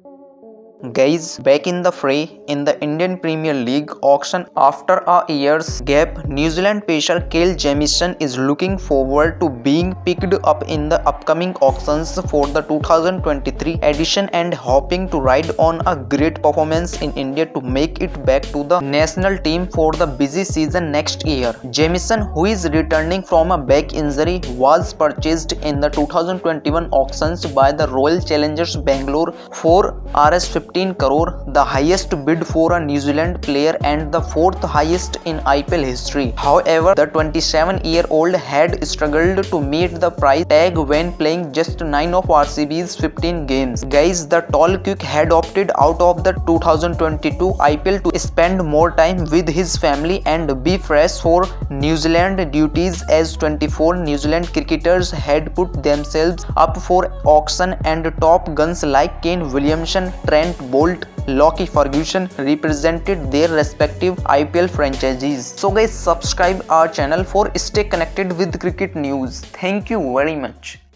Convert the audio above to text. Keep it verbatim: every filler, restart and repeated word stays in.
Guys, back in the fray in the Indian Premier League auction after a year's gap, New Zealand pacer Kyle Jamieson is looking forward to being picked up in the upcoming auctions for the two thousand twenty-three edition and hoping to ride on a great performance in India to make it back to the national team for the busy season next year. Jamieson, who is returning from a back injury, was purchased in the two thousand twenty-one auctions by the Royal Challengers Bangalore for R S fifteen crore, the highest bid for a New Zealand player and the fourth highest in I P L history. However, the twenty-seven-year-old had struggled to meet the price tag when playing just nine of R C B's fifteen games. Guys, the tall quick had opted out of the two thousand twenty-two I P L to spend more time with his family and be fresh for New Zealand duties, as twenty-four New Zealand cricketers had put themselves up for auction and top guns like Kane Williamson, Trent Bolt, Lockie Ferguson represented their respective I P L franchises. So guys, subscribe our channel for stay connected with cricket news. Thank you very much.